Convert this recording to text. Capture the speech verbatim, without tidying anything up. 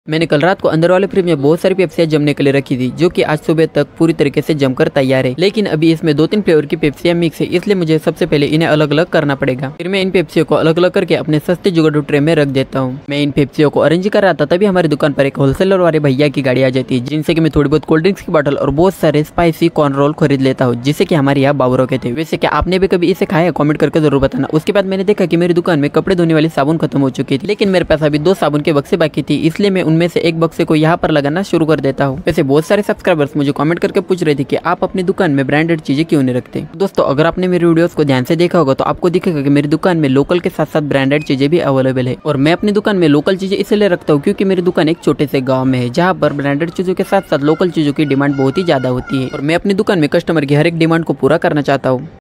मैंने कल रात को अंदर वाले फ्रिज में बहुत सारी पेप्सियां जमने के लिए रखी थी, जो कि आज सुबह तक पूरी तरीके से जमकर तैयार है। लेकिन अभी इसमें दो तीन फ्लेवर की पेप्सियां मिक्स है, इसलिए मुझे सबसे पहले इन्हें अलग अलग करना पड़ेगा। फिर मैं इन पेप्सियों को अलग अलग करके अपने सस्ते जुगाड़ू ट्रे में रख देता हूँ। मैं इन पेप्सियों को अरेंज कर रहा था, तभी हमारी दुकान पर एक होलसेलर वाले भैया की गाड़ी आ जाती है, जिनसे की मैं थोड़ी बहुत कोल्ड ड्रिंक्स की बोतल और बहुत सारे स्पाइसी कॉर्न रोल खरीद लेता हूँ, जिसे की हमारे यहाँ बाबरों के थे। वैसे क्या आपने भी कभी इसे खाया? कॉमेंट करके जरूर बताना। उसके बाद मैंने देखा की मेरी दुकान में कपड़े धोने वाली साबुन खत्म हो चुकी थी, लेकिन मेरे पास अभी दो साबुन के बक्से बाकी थी, इसलिए मैं उनमें से एक बक्से को यहाँ पर लगाना शुरू कर देता हूँ। वैसे बहुत सारे सब्सक्राइबर्स मुझे कमेंट करके पूछ रहे थे कि आप अपनी दुकान में ब्रांडेड चीजें क्यों नहीं रखते। दोस्तों, अगर आपने मेरी वीडियोस को ध्यान से देखा होगा तो आपको दिखेगा कि मेरी दुकान में लोकल के साथ साथ ब्रांडेड चीजें भी अवेलेबल है। और मैं अपनी दुकान में लोकल चीजें इसलिए रखता हूँ क्योंकि मेरी दुकान एक छोटे से गाँव में है, जहाँ पर ब्रांडेड चीजों के साथ साथ लोकल चीजों की डिमांड बहुत ही ज्यादा होती है, और मैं अपनी दुकान में कस्टमर की हर एक डिमांड को पूरा करना चाहता हूँ।